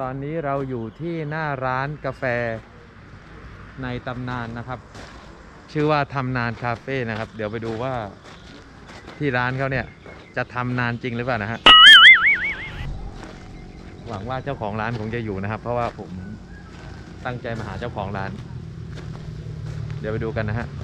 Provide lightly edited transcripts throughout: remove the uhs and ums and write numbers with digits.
อนนี้เราอยู่ที่หน้าร้านกาแฟในตำนานนะครับชื่อว่าทำนานคาเฟ่นะครับเดี๋ยวไปดูว่าที่ร้านเขาเนี่ยจะทำนานจริงหรือเปล่านะฮะหวังว่าเจ้าของร้านคงจะอยู่นะครับเพราะว่าผมตั้งใจมาหาเจ้าของร้านเดี๋ยวไปดูกันนะฮะ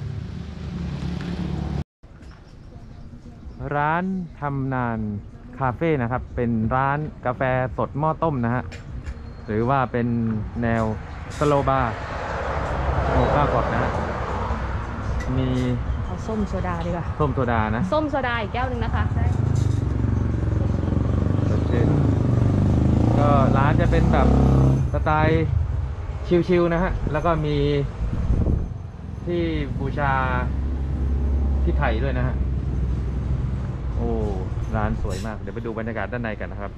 ร้านทำนานคาเฟ่นะครับเป็นร้านกาแฟสดหม้อต้มนะฮะหรือว่าเป็นแนวสโลบาร์โมคากดนะฮะมีเอาส้มโซดาดีกว่าส้มโซดานะส้มโซดาอีกแก้วหนึ่งนะคะก็ร้านจะเป็นแบบสไตล์ชิลๆนะฮะแล้วก็มีที่บูชาที่ไข่ด้วยนะฮะโอ้ร้านสวยมากเดี๋ยวไปดูบรรยากาศด้านในกันนะครับ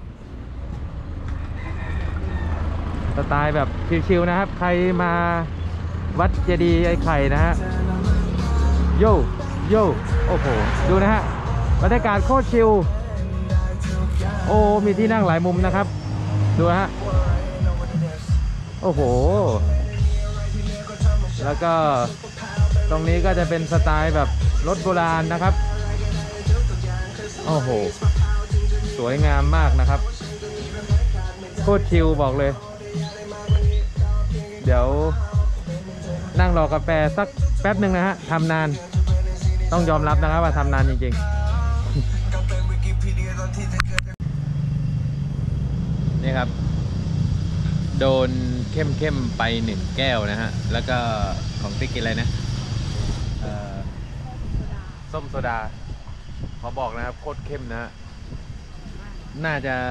สไตล์แบบชิลๆนะครับใครมาวัดเจดีย์ไอ้ไข่นะฮะโย่โย่โอ้โหดูนะฮะบรรยากาศโคตรชิลโอ้มีที่นั่งหลายมุมนะครับดูฮะโอ้โหแล้วก็ตรงนี้ก็จะเป็นสไตล์แบบรถโบราณนะครับโอ้โหสวยงามมากนะครับโคตรชิลบอกเลยเดี๋ยวนั่งรอกาแฟสักแป๊บหนึ่งนะฮะทำนานต้องยอมรับนะครับว่าทำนานจริงๆนี่ครับโดนเข้มๆไป1แก้วนะฮะแล้วก็ของติ๊กกินอะไรนะส้มโซดาขอบอกนะครับโคตรเข้มนะฮะน่า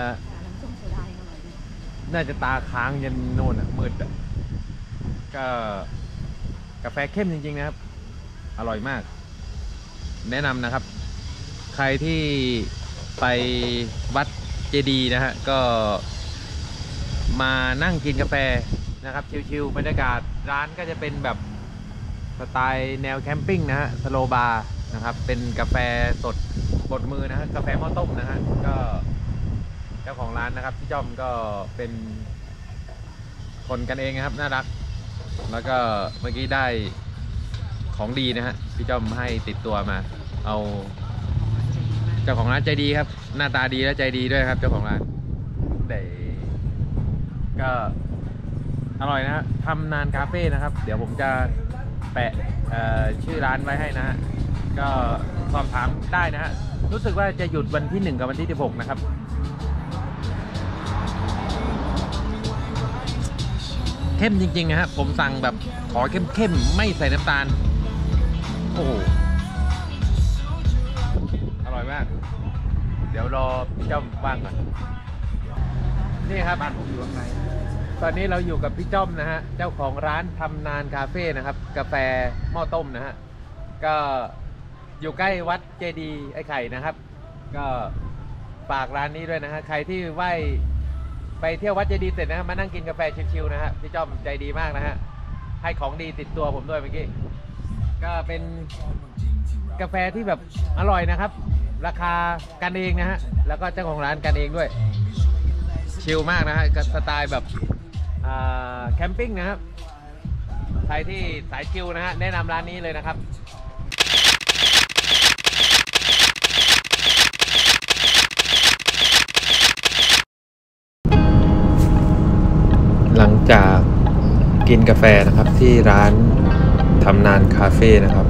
จะตาค้างยันโน่นอ่ะมืดอ่ะก็กาแฟเข้มจริงๆนะครับอร่อยมากแนะนำนะครับใครที่ไปวัดเจดีย์นะฮะก็มานั่งกินกาแฟนะครับชิลๆบรรยากาศร้านก็จะเป็นแบบสไตล์แนวแคมปิ้งนะฮะสโลบาร์นะครับเป็นกาแฟสดบดมือนะฮะกาแฟหม้อต้มนะฮะก็เจ้าของร้านนะครับพี่จ้อมก็เป็นคนกันเองนะครับน่ารักแล้วก็เมื่อกี้ได้ของดีนะฮะพี่จ้อมให้ติดตัวมาเอาเจ้าของร้านใจดีครับหน้าตาดีและใจดีด้วยครับเจ้าของร้านได้ก็อร่อยนะฮะทำนานคาเฟ่นะครับเดี๋ยวผมจะแปะชื่อร้านไว้ให้นะฮะก็สอบถามได้นะฮะรู้สึกว่าจะหยุดวันที่1กับวันที่16นะครับเข้มจริงๆนะฮะผมสั่งแบบขอเข้มๆไม่ใส่น้ำตาลโอ้โหอร่อยมากเดี๋ยวรอพี่จ้อมว่างก่อนนี่ครับบ้านผมอยู่ข้างในตอนนี้เราอยู่กับพี่จ้อมนะฮะเจ้าของร้านทำนานคาเฟ่นะครับกาแฟหม้อต้มนะฮะก็อยู่ใกล้วัดเจดีย์ไอ้ไข่นะครับก็ฝากร้านนี้ด้วยนะฮะใครที่ไปเที่ยววัดเจดีย์เสร็จนะฮะมานั่งกินกาแฟชิลๆนะฮะพี่จ้อมใจดีมากนะฮะให้ของดีติดตัวผมด้วยเมื่อกี้ก็เป็นกาแฟที่แบบอร่อยนะครับราคากันเองนะฮะแล้วก็เจ้าของร้านกันเองด้วยชิลมากนะฮะสไตล์แบบแคมปิ้งนะครับใครที่สายชิลนะฮะแนะนำร้านนี้เลยนะครับหลังจากกินกาแฟนะครับที่ร้านทำนานคาเฟ่นะครับ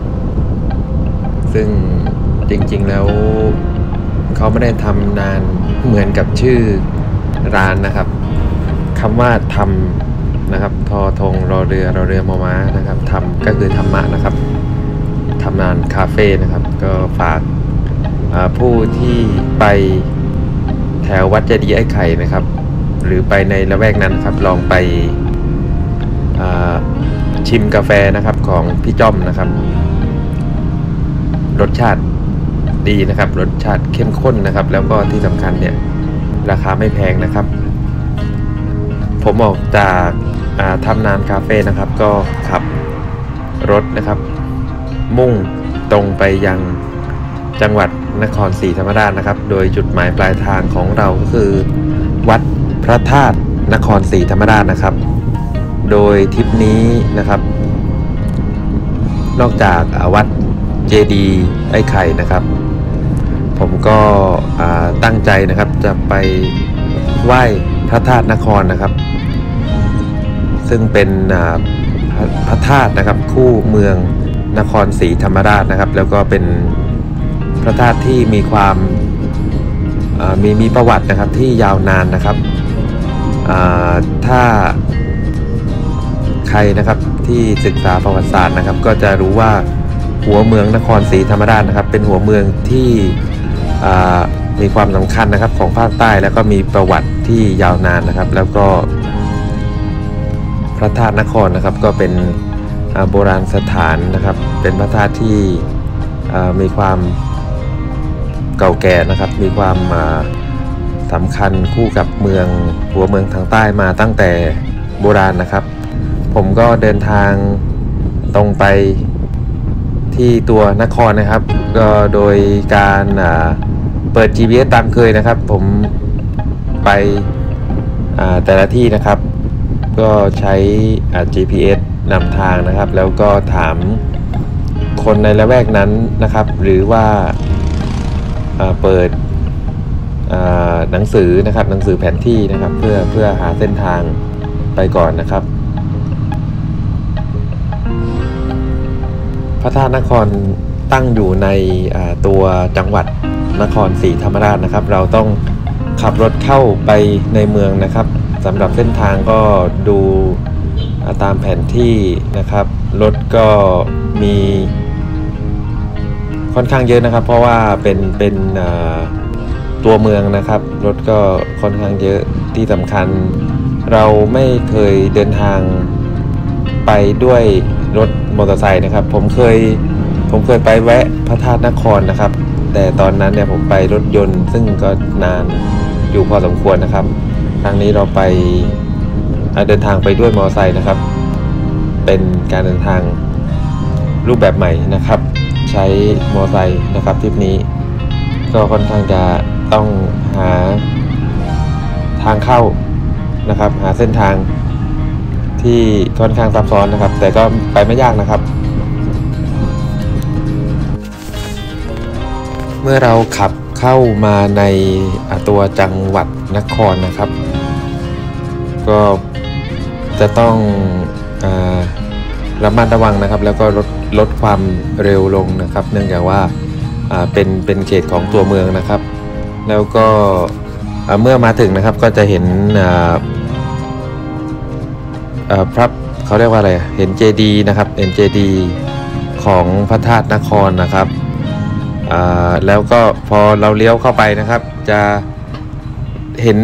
ซึ่งจริงๆแล้วเขาไม่ได้ทำนานเหมือนกับชื่อร้านนะครับคำว่าทำนะครับทอทงรอเรือมอม้านะครับทำก็คือธรรมะนะครับทำนานคาเฟ่นะครับก็ฝากผู้ที่ไปแถววัดเจดีย์ไอ้ไข่นะครับหรือไปในละแวกนั้นครับลองไปชิมกาแฟนะครับของพี่จ้อมนะครับรสชาติดีนะครับรสชาติเข้มข้นนะครับแล้วก็ที่สำคัญเนี่ยราคาไม่แพงนะครับผมออกจากทำนานคาเฟ่นะครับก็ขับรถนะครับมุ่งตรงไปยังจังหวัดนครศรีธรรมราชนะครับโดยจุดหมายปลายทางของเราก็คือวัดพระธาตุนครศรีธรรมราชนะครับโดยทริปนี้นะครับนอกจากวัดเจดีย์ไอ้ไข่นะครับผมก็ตั้งใจนะครับจะไปไหว้พระธาตุนครนะครับซึ่งเป็นพระธาตุนะครับคู่เมืองนครศรีธรรมราชนะครับแล้วก็เป็นพระธาตุที่มีความมีประวัตินะครับที่ยาวนานนะครับถ้าใครนะครับที่ศึกษาประวัติศาสตร์นะครับก็จะรู้ว่าหัวเมืองนครศรีธรรมราชนะครับเป็นหัวเมืองที่มีความสำคัญนะครับของภาคใต้แล้วก็มีประวัติที่ยาวนานนะครับแล้วก็พระธาตุนครนะครับก็เป็นโบราณสถานนะครับเป็นพระธาตุที่มีความเก่าแก่นะครับมีความสำคัญคู่กับเมืองหัวเมืองทางใต้มาตั้งแต่โบราณนะครับผมก็เดินทางตรงไปที่ตัวนครนะครับก็โดยการเปิด GPS ตามเคยนะครับผมไปแต่ละที่นะครับก็ใช้ GPS นำทางนะครับแล้วก็ถามคนในละแวกนั้นนะครับหรือว่าเปิดหนังสือนะครับหนังสือแผนที่นะครับเพื่อหาเส้นทางไปก่อนนะครับพระธาตุนครตั้งอยู่ในตัวจังหวัดนครศรีธรรมราชนะครับเราต้องขับรถเข้าไปในเมืองนะครับสำหรับเส้นทางก็ดูตามแผนที่นะครับรถก็มีค่อนข้างเยอะนะครับเพราะว่าเป็นตัวเมืองนะครับรถก็ค่อนข้างเยอะที่สำคัญเราไม่เคยเดินทางไปด้วยรถมอเตอร์ไซค์นะครับผมเคยไปแวะพระธาตุนครนะครับแต่ตอนนั้นเนี่ยผมไปรถยนต์ซึ่งก็นานอยู่พอสมควรนะครับครั้งนี้เราไปเดินทางไปด้วยมอเตอร์ไซค์นะครับเป็นการเดินทางรูปแบบใหม่นะครับใช้มอเตอร์ไซค์นะครับทริปนี้ก็ค่อนข้างจะต้องหาทางเข้านะครับหาเส้นทางที่ค่อนข้างซับซ้อนนะครับแต่ก็ไปไม่ยากนะครับเมื่อเราขับเข้ามาในตัวจังหวัดนครนะครับก็จะต้องระมัดระวังนะครับแล้วก็ลดความเร็วลงนะครับเนื่องจากว่าเป็นเขตของตัวเมืองนะครับแล้วก็เมื่อมาถึงนะครับก็จะเห็นพระเขาเรียกว่าอะไรเห็นเจดีย์นะครับเห็นเจดีย์ของพระธาตุนครนะครับแล้วก็พอเราเลี้ยวเข้าไปนะครับจะเห็น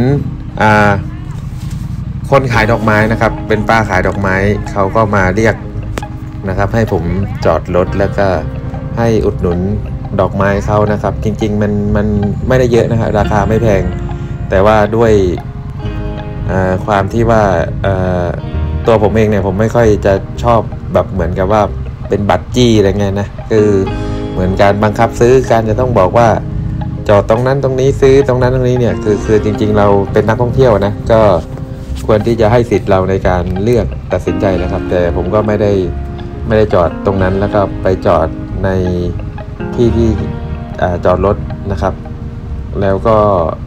คนขายดอกไม้นะครับเป็นป้าขายดอกไม้เขาก็มาเรียกนะครับให้ผมจอดรถแล้วก็ให้อุดหนุนดอกไม้เขานะครับจริงๆมันไม่ได้เยอะนะครับราคาไม่แพงแต่ว่าด้วยความที่ว่าตัวผมเองเนี่ยผมไม่ค่อยจะชอบแบบเหมือนกับว่าเป็นบัตรจี้อะไรเงี้ยนะคือเหมือนการบังคับซื้อการจะต้องบอกว่าจอดตรงนั้นตรงนี้ซื้อตรงนั้นตรงนี้เนี่ยคือจริงๆเราเป็นนักท่องเที่ยวนะก็ควรที่จะให้สิทธิ์เราในการเลือกตัดสินใจนะครับแต่ผมก็ไม่ได้จอดตรงนั้นแล้วก็ไปจอดในที่จอดรถนะครับแล้วก็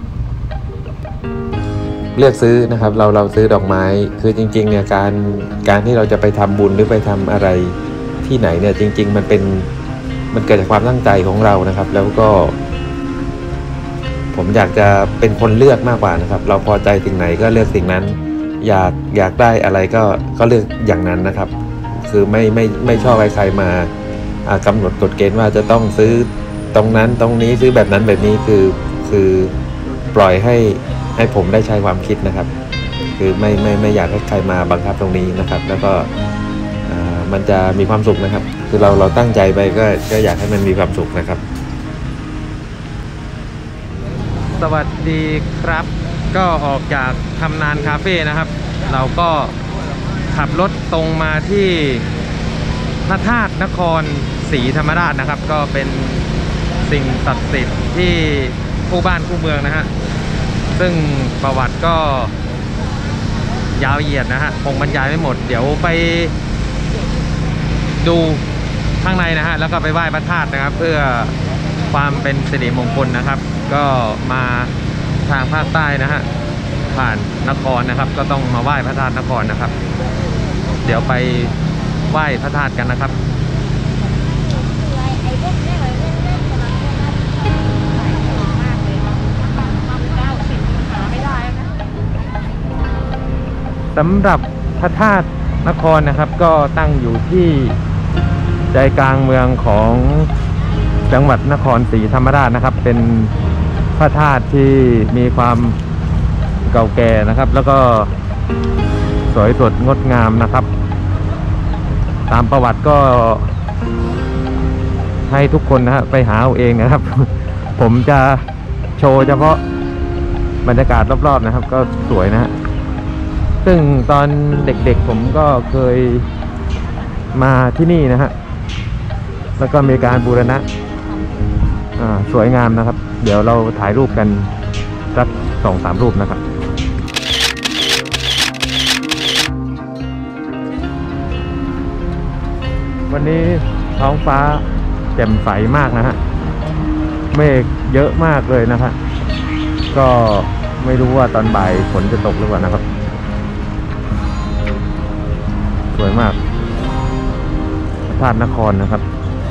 เลือกซื้อนะครับเราซื้อดอกไม้คือจริงๆเนี่ยการที่เราจะไปทำบุญหรือไปทำอะไรที่ไหนเนี่ยจริงๆมันเกิดจากความตั้งใจของเรานะครับแล้วก็ผมอยากจะเป็นคนเลือกมากกว่านะครับเราพอใจสิ่งไหนก็เลือกสิ่งนั้นอยากได้อะไรก็เลือกอย่างนั้นนะครับคือไม่ชอบใครมากำหนดกฎเกณฑ์ว่าจะต้องซื้อตรงนั้นตรงนี้ซื้อแบบนั้นแบบนี้คือปล่อยให้ผมได้ใช้ความคิดนะครับคือไม่อยากให้ใครมาบังคับตรงนี้นะครับแล้วก็มันจะมีความสุขนะครับคือเราตั้งใจไปก็อยากให้มันมีความสุขนะครับสวัสดีครับก็ออกจากทำนานคาเฟ่นะครับเราก็ขับรถตรงมาที่พระธาตุนครศรีธรรมราชนะครับก็เป็นสิ่งศักดิ์สิทธิ์ที่คู่บ้านคู่เมืองนะฮะซึ่งประวัติก็ยาวเหยียดนะฮะคงบรรยายไม่หมดเดี๋ยวไปดูข้างในนะฮะแล้วก็ไปไหว้พระธาตุนะครับเพื่อความเป็นสิริมงคลนะครับ ก็มาทางภาคใต้นะฮะผ่านนครนะครับก็ต้องมาไหว้พระธาตุนครนะครับ เดี๋ยวไปไหว้พระธาตุกันนะครับสำหรับพระธาตุนครนะครับก็ตั้งอยู่ที่ใจกลางเมืองของจังหวัดนครศรีธรรมราชนะครับเป็นพระธาตุที่มีความเก่าแก่นะครับแล้วก็สวยสดงดงามนะครับตามประวัติก็ให้ทุกคนนะฮะไปหาเอาเองนะครับ ผมจะโชว์เฉพาะบรรยากาศรอบๆนะครับก็สวยนะฮะซึ่งตอนเด็กๆผมก็เคยมาที่นี่นะฮะแล้วก็มีการบูรณะสวยงามนะครับเดี๋ยวเราถ่ายรูปกันสัก 2-3 รูปนะครับวันนี้ท้องฟ้าแจ่มใสมากนะฮะเมฆเยอะมากเลยนะฮะก็ไม่รู้ว่าตอนบ่ายฝนจะตกหรือเปล่านะครับสวยมากพระธาตุนครนะครับ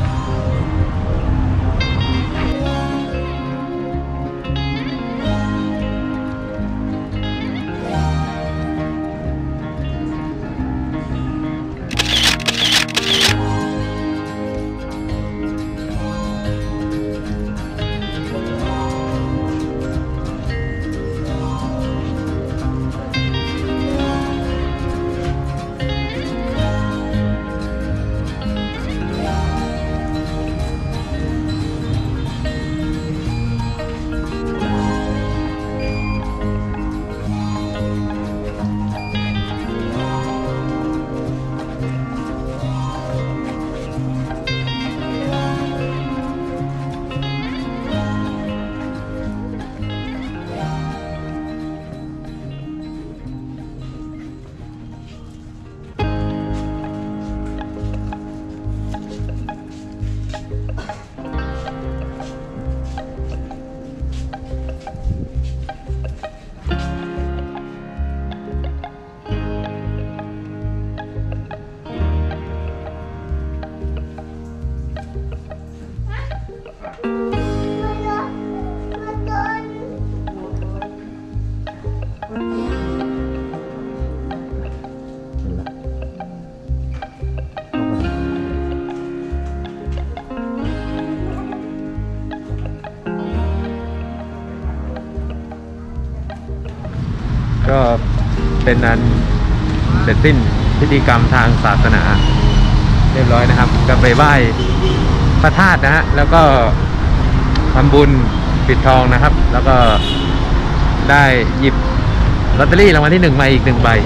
ก็เป็นนั้นเสร็จสิ้นพิธีกรรมทางศาสนาเรียบร้อยนะครับก็ไปไหว้พระธาตุนะฮะแล้วก็ทำบุญปิดทองนะครับแล้วก็ได้หยิบลอตเตอรี่รางวัลที่1มาอีก1ใบ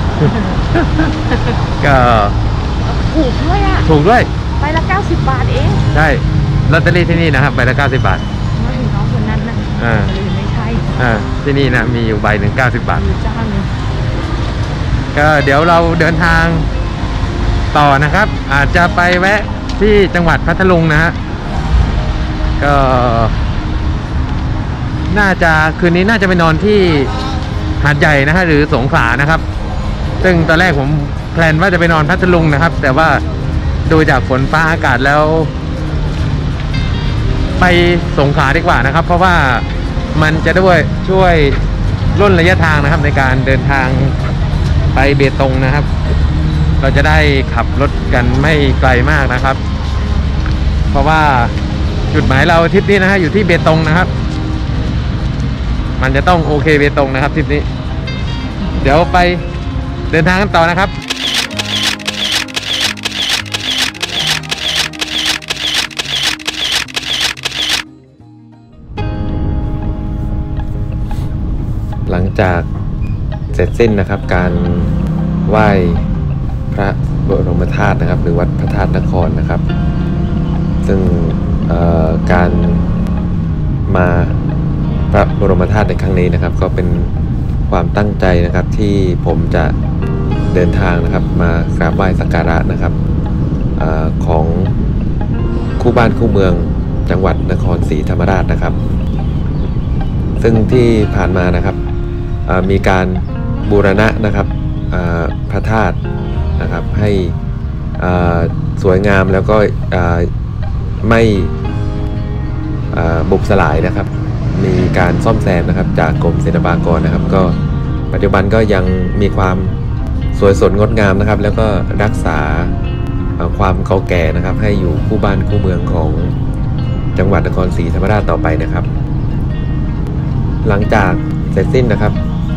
ก็ถูกด้วยอ่ะถูกด้วยใบละ90 บาทเองใช่ลอตเตอรี่ที่นี่นะครับใบละ90 บาทมาถึงน้องคนนั้นนะหรือไม่ใช่ที่นี่นะมีอยู่ใบหนึ่ง90 บาทจ้างเลยก็เดี๋ยวเราเดินทางต่อนะครับอาจจะไปแวะที่จังหวัดพัทลุงนะฮะก็น่าจะคืนนี้น่าจะไปนอนที่หาดใหญ่นะฮะหรือสงขลานะครับซึ่งตอนแรกผมแพลนว่าจะไปนอนพัทลุงนะครับแต่ว่าดูจากฝนฟ้าอากาศแล้วไปสงขลาดีกว่านะครับเพราะว่ามันจะด้วยช่วยร่นระยะทางนะครับในการเดินทางไปเบตงนะครับเราจะได้ขับรถกันไม่ไกลมากนะครับเพราะว่าจุดหมายเราทริปนี้นะฮะอยู่ที่เบตงนะครับมันจะต้องโอเคเบตงนะครับทริปนี้เดี๋ยวไปเดินทางกันต่อนะครับหลังจากเสร็จสิ้นนะครับการไหว้พระบรมธาตุนะครับหรือวัดพระธาตุนครนะครับซึ่งการมาพระบรมธาตุในครั้งนี้นะครับก็เป็นโอความตั้งใจนะครับที่ผมจะเดินทางนะครับมากราบไหว้สักการะนะครับของคู่บ้านคู่เมืองจังหวัดนครศรีธรรมราชนะครับซึ่งที่ผ่านมานะครับมีการบูรณะนะครับพระธาตุนะครับให้สวยงามแล้วก็ไม่บุบสลายนะครับมีการซ่อมแซมนะครับจากกรมศิลปากรนะครับก็ปัจจุบันก็ยังมีความสวยสดงดงามนะครับแล้วก็รักษาความเก่าแก่นะครับให้อยู่คู่บ้านคู่เมืองของจังหวัดนครศรีธรรมราชต่อไปนะครับหลังจากเสร็จสิ้นนะครับ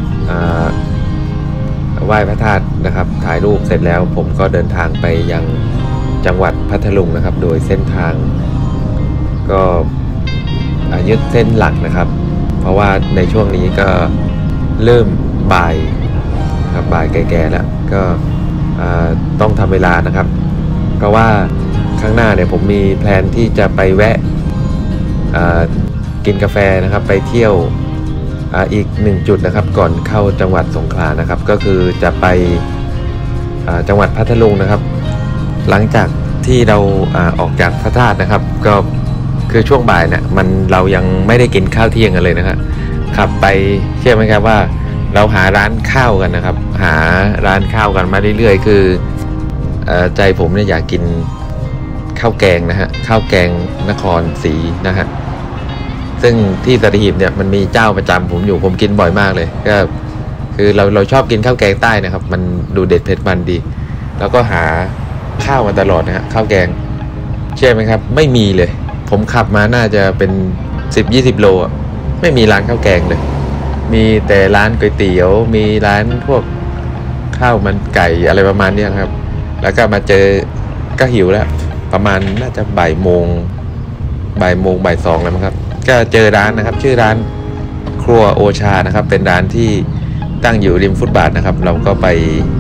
ไหว้พระธาตุนะครับถ่ายรูปเสร็จแล้วผมก็เดินทางไปยังจังหวัดพัทลุงนะครับโดยเส้นทางก็ยึดเส้นหลักนะครับเพราะว่าในช่วงนี้ก็เริ่มบ่ายครับบ่ายแก่ๆแล้วก็ต้องทำเวลานะครับเพราะว่าข้างหน้าเนี่ยผมมีแพลนที่จะไปแวะกินกาแฟนะครับไปเที่ยวอีก1จุดนะครับก่อนเข้าจังหวัดสงขลานะครับก็คือจะไปจังหวัดพัทลุงนะครับหลังจากที่เราออกจากพระธาตุนะครับก็คือช่วงบ่ายเนี่ยเรายังไม่ได้กินข้าวเที่ยงกันเลยนะครับขับไปเชื่อไหมครับว่าเราหาร้านข้าวกันนะครับหาร้านข้าวกันมาเรื่อยๆคือใจผมเนี่ยอยากกินข้าวแกงนะฮะข้าวแกงนครศรีนะฮะซึ่งที่สัตหีบเนี่ยมันมีเจ้าประจำผมกินบ่อยมากเลยก็คือเราชอบกินข้าวแกงใต้นะครับมันดูเด็ดเผ็ดมันดีแล้วก็หาข้าวมาตลอดนะฮะข้าวแกงเชื่อไหมครับไม่มีเลยผมขับมาน่าจะเป็น10-20 โลอ่ะไม่มีร้านข้าวแกงเลยมีแต่ร้านก๋วยเตี๋ยวมีร้านพวกข้าวมันไก่อะไรประมาณนี้ครับแล้วก็มาเจอก็หิวแล้วประมาณน่าจะบ่ายโมงบ่ายสองแล้วมั้งครับก็เจอร้านนะครับชื่อร้านครัวโอชานะครับเป็นร้านที่ตั้งอยู่ริมฟุตบาทนะครับเราก็ไป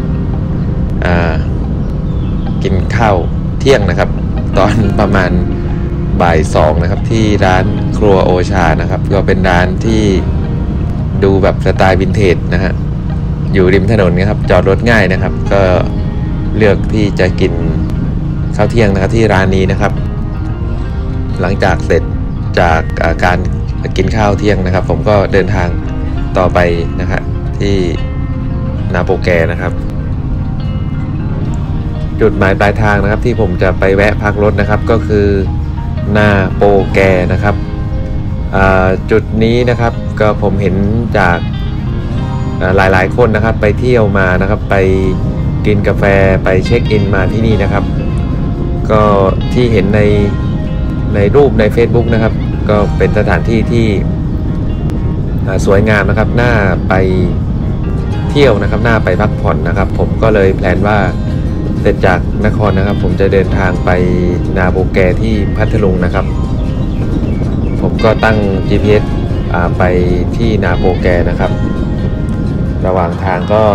กินข้าวเที่ยงนะครับตอนประมาณบ่ายสองนะครับที่ร้านครัวโอชานะครับก็เป็นร้านที่ดูแบบสไตล์วินเทจนะฮะอยู่ริมถนนนะครับจอดรถง่ายนะครับก็เลือกที่จะกินข้าวเที่ยงนะครับที่ร้านนี้นะครับหลังจากเสร็จจากการกินข้าวเที่ยงนะครับผมก็เดินทางต่อไปนะครับที่นาโปแกนะครับจุดหมายปลายทางนะครับที่ผมจะไปแวะพักรถนะครับก็คือนาโปแกนะครับจุดนี้นะครับก็ผมเห็นจากหลายๆคนนะครับไปเที่ยวมานะครับไปกินกาแฟไปเช็คอินมาที่นี่นะครับก็ที่เห็นในรูปใน Facebook นะครับก็เป็นสถานที่ที่สวยงามนะครับน่าไปเที่ยวนะครับน่าไปพักผ่อนนะครับผมก็เลยแพลนว่าเสร็จจากนครนะครับผมจะเดินทางไปนาโปแกที่พัทลุงนะครับผมก็ตั้ง GPS ไปที่นาโปแกนะครับระหว่างทางก็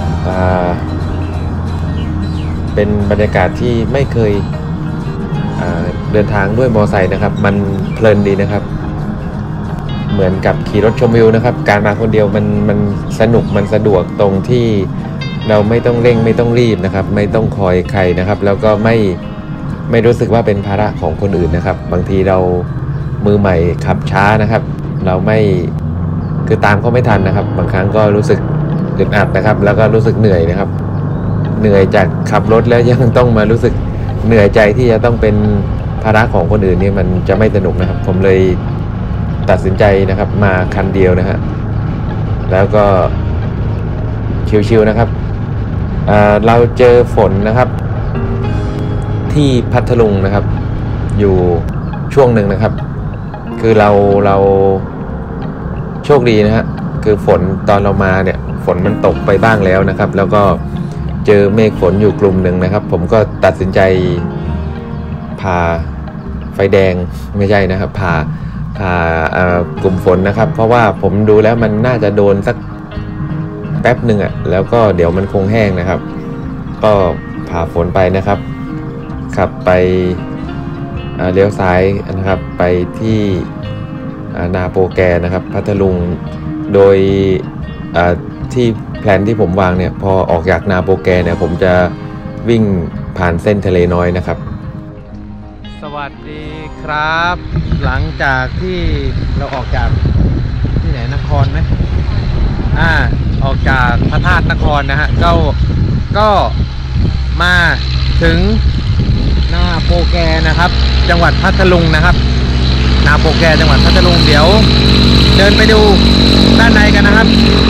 เป็นบรรยากาศที่ไม่เคยเดินทางด้วยมอเตอร์ไซค์นะครับมันเพลินดีนะครับเหมือนกับขี่รถชมวิวนะครับการมาคนเดียวมันสนุกมันสะดวกตรงที่เราไม่ต้องเร่งไม่ต้องรีบนะครับไม่ต้องคอยใครนะครับแล้วก็ไม่รู้สึกว่าเป็นภาระของคนอื่นนะครับบางทีเรามือใหม่ขับช้านะครับเราไม่คือตามเขาไม่ทันนะครับบางครั้งก็รู้สึกอึดอัดนะครับแล้วก็รู้สึกเหนื่อยนะครับเหนื่อยจากขับรถแล้วยังต้องมารู้สึกเหนื่อยใจที่จะต้องเป็นภาระของคนอื่นนี่มันจะไม่สนุกนะครับผมเลยตัดสินใจนะครับมาคันเดียวนะฮะแล้วก็ชิวๆนะครับเราเจอฝนนะครับที่พัทลุงนะครับอยู่ช่วงหนึ่งนะครับคือเราโชคดีนะฮะคือฝนตอนเรามาเนี่ยฝนมันตกไปบ้างแล้วนะครับแล้วก็เจอเมฆฝนอยู่กลุ่มหนึ่งนะครับผมก็ตัดสินใจผ่าไฟแดงไม่ใช่นะครับผ่ากลุ่มฝนนะครับเพราะว่าผมดูแล้วมันน่าจะโดนสักแป๊บหนึ่งอ่ะแล้วก็เดี๋ยวมันคงแห้งนะครับก็ผ่าฝนไปนะครับขับไปเลี้ยวซ้ายนะครับไปที่นาโปแกนะครับพัทลุงโดยที่แผนที่ผมวางเนี่ยพอออกจากนาโปแกเนี่ยผมจะวิ่งผ่านเส้นทะเลน้อยนะครับสวัสดีครับ หลังจากที่เราออกจากที่ไหนนครไหมออกจากพระธาตุนครนะฮะก็มาถึงหน้าโปแกนะครับจังหวัดพัทลุงนะครับนาโปแกจังหวัดพัทลุงเดี๋ยวเดินไปดูด้านในกันนะครับ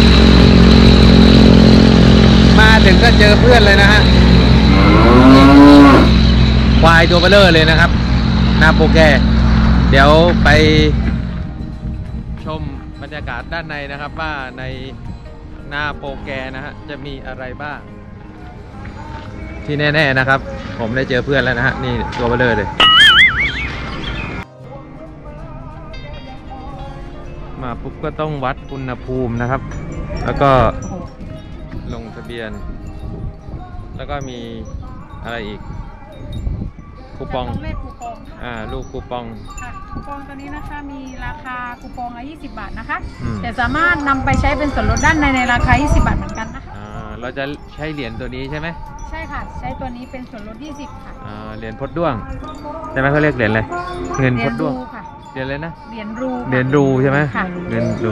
มาถึงก็เจอเพื่อนเลยนะฮะควายตัวเบลเลอร์เลยนะครับนาโปแกเดี๋ยวไปชมบรรยากาศด้านในนะครับว่าในนาโปแกนะฮะจะมีอะไรบ้างที่แน่ๆนะครับผมได้เจอเพื่อนแล้วนะฮะนี่ตัวเบลเลอร์เลยมาปุ๊บก็ต้องวัดอุณหภูมินะครับแล้วก็ลงทะเบียนแล้วก็มีอะไรอีกคูปองเลขคูปองลูกคูปองค่ะคูปองตัวนี้นะคะมีราคาคูปองละ20 บาทนะคะแต่สามารถนำไปใช้เป็นส่วนลดด้านในราคา20 บาทเหมือนกันนะคะเราจะใช้เหรียญตัวนี้ใช่ไหมใช่ค่ะใช้ตัวนี้เป็นส่วนลด20ค่ะเหรียญพดด้วงใช่ไหมเขาเรียกเหรียญอะไรเงินพดด้วงค่ะเหรียญอะไรนะเหรียญรูใช่ไหมค่ะเหรียญรู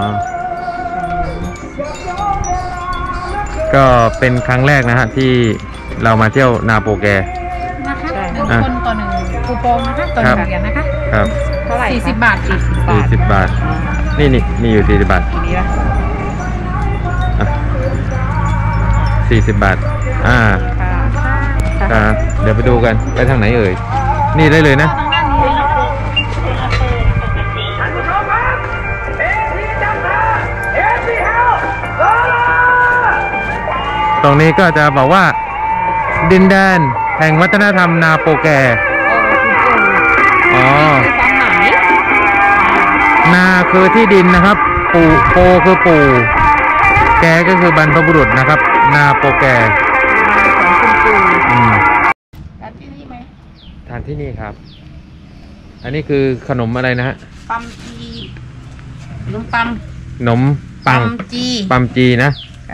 ก็เป็นครั้งแรกนะฮะที่เรามาเที่ยวนาโปแกนะคะ1 คนต่อ1คูปองนะคะต่อ1เหรียญนะคะครับเท่าไหร่40 บาทค่ะ 40 บาทนี่มีอยู่40 บาท40 บาทเดี๋ยวไปดูกันไปทางไหนเอ่ยนี่ได้เลยนะตรงนี้ก็จะบอกว่าดินแดนแห่งวัฒนธรรมนาโปแกนาคือที่ดินนะครับปู่โปคือปู่แกก็คือบรรพบุรุษนะครับนาโปแกทานที่นี่ไหมทานที่นี่ครับอันนี้คือขนมอะไรนะฮะปัมจีขนมปัมจีนะ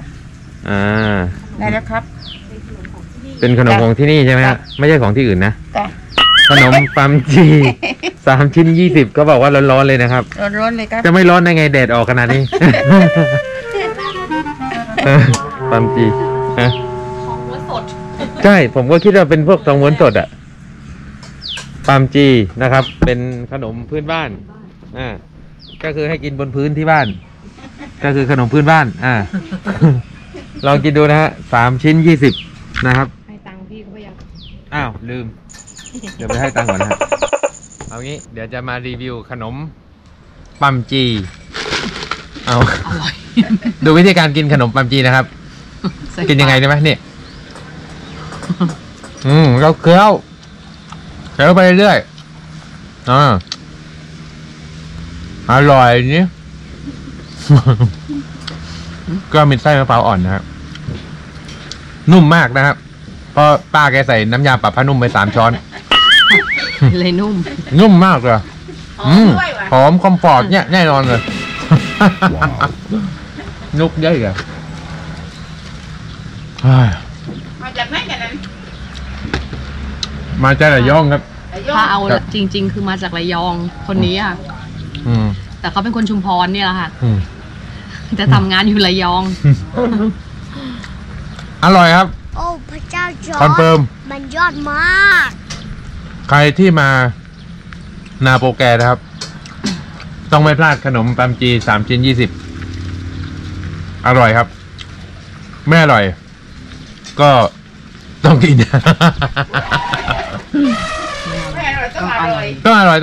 ได้แล้วครับเป็นขนมของที่นี่ใช่ไหมฮะไม่ใช่ของที่อื่นนะขนมปัมจี3 ชิ้น 20ก็บอกว่าร้อนๆเลยนะครับร้อนเลยครับจะไม่ร้อนได้ไงแดดออกขนาดนี้ปัมจีของม้วนสดใช่ผมก็คิดว่าเป็นพวกทองม้วนสดอ่ะปัมจีนะครับเป็นขนมพื้นบ้านก็คือให้กินบนพื้นที่บ้านก็คือขนมพื้นบ้านลองกินดูนะฮะ3 ชิ้น 20นะครับให้ตังค์พี่เขาไปยังลืมเดี๋ยวไปให้ตังค์ก่อนนะฮะเอางี้เดี๋ยวจะมารีวิวขนมปัมจีอร่อยดูวิธีการกินขนมปัมจีนะครับกินยังไงได้ไหมเนี่ยเราเคี้ยวไปเรื่อยอร่อยนี่ก็มีไส้มะพร้าวอ่อนนะครับนุ่มมากนะครับเพราะป้าแกใส่น้ำยาปรับผ้านุ่มไป3 ช้อนเลยนุ่มมากเลยหอมคอมฟอร์ตเนี่ยแน่นอนเลยนุกเยอะเลยมาจากไหนกันนั้นมาจากระยองครับถ้าเอาจริงๆคือมาจากระยองคนนี้ค่ะแต่เขาเป็นคนชุมพรเนี่ยแหละค่ะจะทำงานอยู่ระยองอร่อยครับโอ้พระเจ้าจอร์จคอนเฟิร์มมันยอดมากใครที่มานาโปแกนะครับต้องไม่พลาดขนมปัมจี3 ชิ้น 20อร่อยครับไม่อร่อยก็ต้องกินต้องอร่อย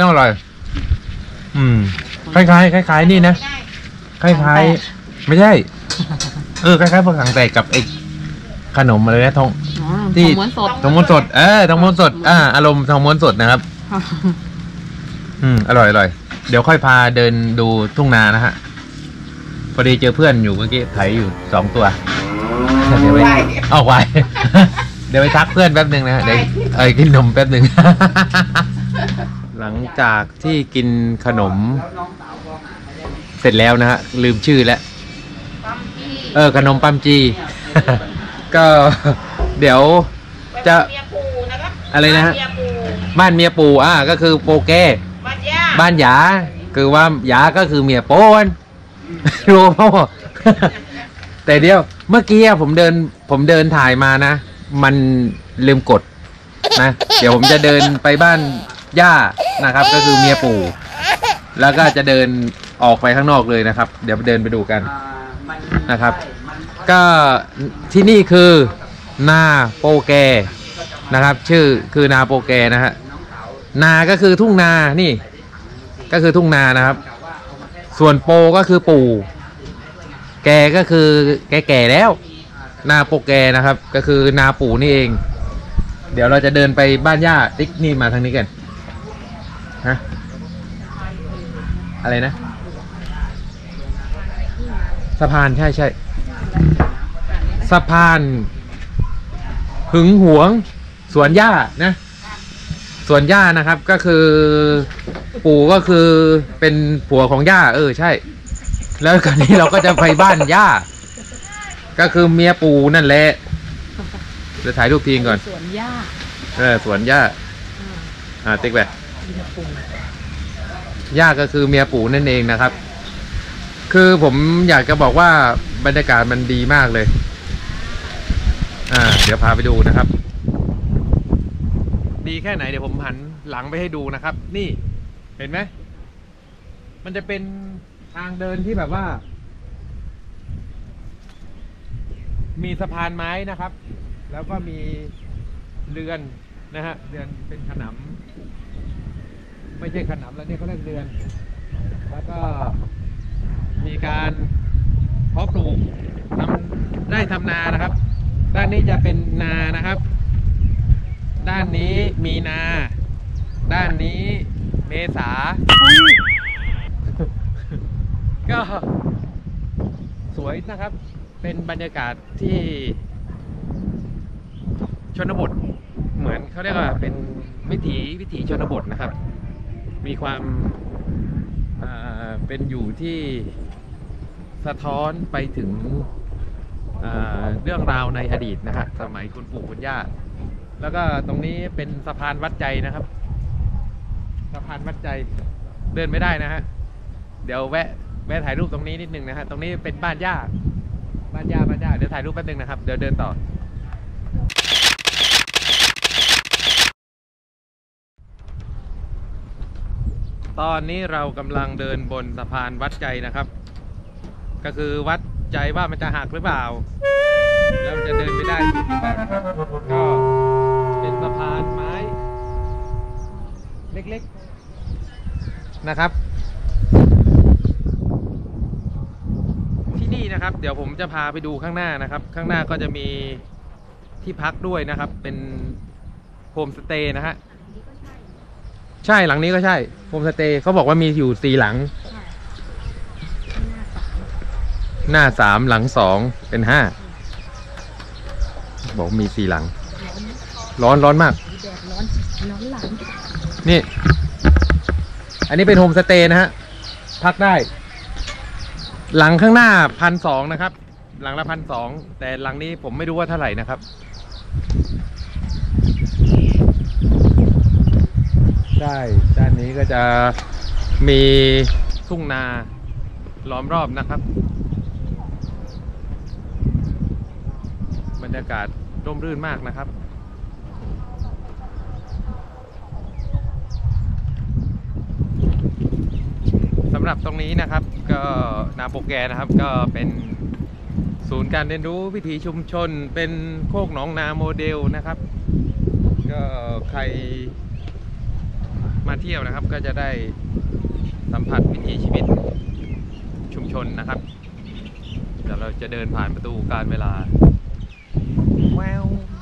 คล้ายนี่นะคล้ายไม่ใช่คล้ายๆพวกถังแตกกับไอ้ขนมอะไรนะทองม้วนสดทองม้วนสดทองม้วนสดอารมณ์ทองม้วนสดนะครับอร่อยเดี๋ยวค่อยพาเดินดูทุ่งนานะฮะพอดีเจอเพื่อนอยู่เมื่อกี้ไถอยู่2 ตัวเดี๋ยวไปไว้ เดี๋ยวไปทักเพื่อนแป๊บหนึ่งนะฮะเดี๋ยวกินนมแป๊บหนึ่ง หลังจากที่กินขนมเสร็จแล้วนะฮะลืมชื่อแล้วขนมปัมจี ก็เดี๋ยวจะอะไรนะฮะบ้านเมียปู่ก็คือโปแกบ้านหยาคือว่าหยาก็คือเมียโป้น รู้พ่อ แต่เดี๋ยวเมื่อกี้ผมเดินถ่ายมานะ มันลืมกดนะ เดี๋ยวผมจะเดินไปบ้านย่านะครับ ก็คือเมียปู่ แล้วก็จะเดินออกไปข้างนอกเลยนะครับ เดี๋ยวเดินไปดูกันนะครับ ก็ที่นี่คือนาโปแกนะครับ ชื่อคือนาโปแกนะฮะนาก็คือทุ่งนานี่ก็คือทุ่งนานะครับ ส่วนโปก็คือปู่แกก็คือแก่แล้วนาโปแกนะครับ ก็คือนาปู่นี่เอง เดี๋ยวเราจะเดินไปบ้านย่าติ๊กนี่มาทางนี้กันฮะอะไรนะสะพานใช่สะพานหึงหวงสวนย่านะสวนย่านะครับก็คือปู่ก็คือเป็นผัวของย่าใช่ แล้วคราวนี้เราก็จะไปบ้านย่าก็คือเมียปู่นั่นแหละจะถ่ายรูปทีก่อนสวนหญ้าสวนย่าติ๊กไปย่าก็คือเมียปู่นั่นเองนะครับคือผมอยากจะบอกว่าบรรยากาศมันดีมากเลยเดี๋ยวพาไปดูนะครับดีแค่ไหนเดี๋ยวผมหันหลังไปให้ดูนะครับนี่เห็นไหมมันจะเป็นทางเดินที่แบบว่ามีสะพานไม้นะครับแล้วก็มีเรือนนะฮะเรือนเป็นขนำไม่ใช่ขนำแล้วเนี่ยเขาเรียกเรือนแล้วก็มีการเพาะปลูกทำนานะครับด้านนี้จะเป็นนานะครับด้านนี้มีนาด้านนี้เมษาก็สวยนะครับเป็นบรรยากาศที่ชนบทเหมือนเขาเรียกว่าเป็นวิถีชนบทนะครับมีความเป็นอยู่ที่สะท้อนไปถึงเรื่องราวในอดีตนะครับสมัยคุณปู่คุณย่าแล้วก็ตรงนี้เป็นสะพานวัดใจนะครับสะพานวัดใจเดินไม่ได้นะฮะเดี๋ยวแวะถ่ายรูปตรงนี้นิดนึงนะฮะตรงนี้เป็นบ้านย่าเดี๋ยวถ่ายรูปแป๊บนึงนะครับเดี๋ยวเดินต่อตอนนี้เรากำลังเดินบนสะพานวัดใจนะครับก็คือวัดใจว่ามันจะหักหรือเปล่าแล้วมันจะเดินไม่ได้หรือเปล่านะครับก็เป็นสะพานไม้เล็กๆนะครับที่นี่นะครับเดี๋ยวผมจะพาไปดูข้างหน้านะครับข้างหน้าก็จะมีที่พักด้วยนะครับเป็นโฮมสเตย์นะฮะใช่หลังนี้ก็ใช่โฮมสเตย์เขาบอกว่ามีอยู่4 หลังหน้า3หลัง2เป็น5บอกมี4 หลังร้อนมากร้อนหลังนี่อันนี้เป็นโฮมสเตย์นะฮะพักได้หลังข้างหน้า1,200นะครับหลังละ1,200แต่หลังนี้ผมไม่รู้ว่าเท่าไหร่นะครับได้ด้านนี้ก็จะมีทุ่งนาล้อมรอบนะครับบรรยากาศร่มรื่นมากนะครับสำหรับตรงนี้นะครับก็นาโปแกนะครับก็เป็นศูนย์การเรียนรู้วิถีชุมชนเป็นโคกหนองนาโมเดลนะครับก็ใครมาเที่ยวนะครับก็จะได้สัมผัสวิถีชีวิตชุมชนนะครับเดี๋ยวเราจะเดินผ่านประตูการเวลาแวว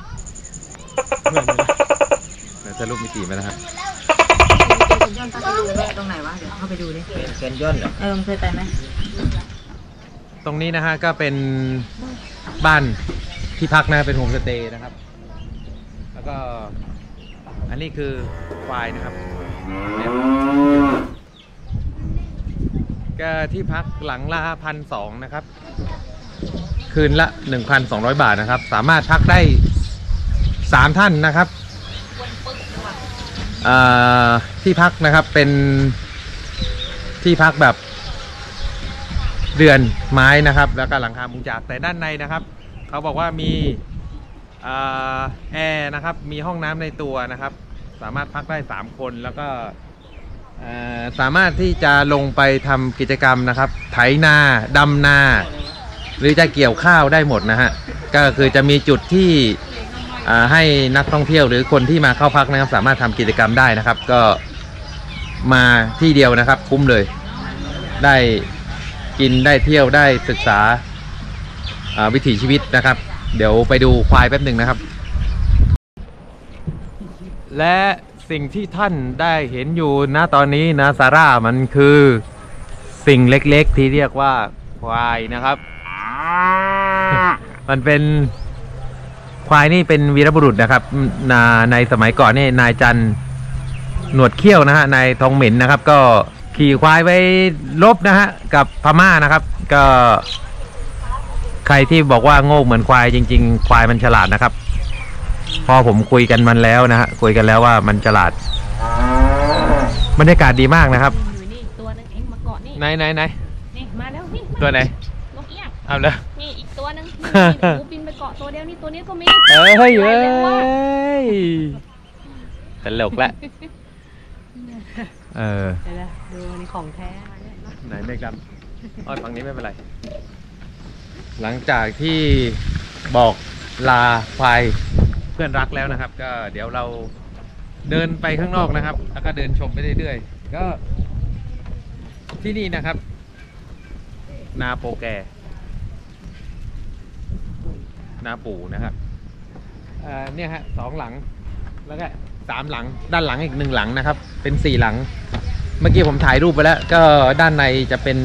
เดี๋ยวจะรูปมิติมานะครับเป็นย่อนเข้าไปดูแม่ตรงไหนวะเดี๋ยวเข้าไปดูดิเป็นย่อนเหรอมันเคยไปไหมตรงนี้นะฮะก็เป็นบ้านที่พักนะเป็นโฮมสเตย์นะครับแล้วก็อันนี้คือควายนะครับก็ที่พักหลังละ1,200นะครับคืนละ 1,200 บาทนะครับสามารถพักได้3ท่านนะครับที่พักนะครับเป็นที่พักแบบเรือนไม้นะครับแล้วก็หลังคามุงจากแต่ด้านในนะครับเขาบอกว่ามีแอร์นะครับมีห้องน้ำในตัวนะครับสามารถพักได้3คนแล้วก็สามารถที่จะลงไปทำกิจกรรมนะครับไถนาดำนาหรือจะเกี่ยวข้าวได้หมดนะฮะก็คือจะมีจุดที่ให้นักท่องเที่ยวหรือคนที่มาเข้าพักนะครับสามารถทำกิจกรรมได้นะครับก็มาที่เดียวนะครับคุ้มเลยได้กินได้เที่ยวได้ศึกษาวิถีชีวิตนะครับเดี๋ยวไปดูควายแป๊บหนึ่งนะครับและสิ่งที่ท่านได้เห็นอยู่ณตอนนี้นะซาร่ามันคือสิ่งเล็กๆที่เรียกว่าควายนะครับมันเป็นควายนี่เป็นวีรบุรุษนะครับในสมัยก่อนนี่นายจันหนวดเขี้ยวนะฮะนายทองเหม็นนะครับก็ขี่ควายไปรบนะฮะกับพม่านะครับก็ใครที่บอกว่าโง่เหมือนควายจริงๆควายมันฉลาดนะครับพอผมคุยกันมันแล้วนะฮะคุยกันแล้วว่ามันฉลาดบรรยากาศดีมากนะครับนี่ตัวนึงเองมาเกาะนี่ไหนนี่มาแล้วนี่ตัวไหนนกเอี้ยงเอาเลยนี่อีกตัวนึงหมูบินไปเกาะตัวเดียวนี่ตัวนี้ก็มีเฮ้ยตลกละเดี๋ยวดูนี่ของแท้ไหนเมฆดำฝั่งนี้ไม่เป็นไรหลังจากที่บอกลาควายเพื่อนรักแล้วนะครับก็เดี๋ยวเราเดินไปข้างนอกนะครับแล้วก็เดินชมไปเรื่อยๆก็ที่นี่นะครับนาโปแกนาปู่นะครับเนี่ยฮะ2 หลังแล้วก็3 หลังด้านหลังอีก1 หลังนะครับเป็น4 หลังเมื่อกี้ผมถ่ายรูปไปแล้วก็ด้านในจะเป็น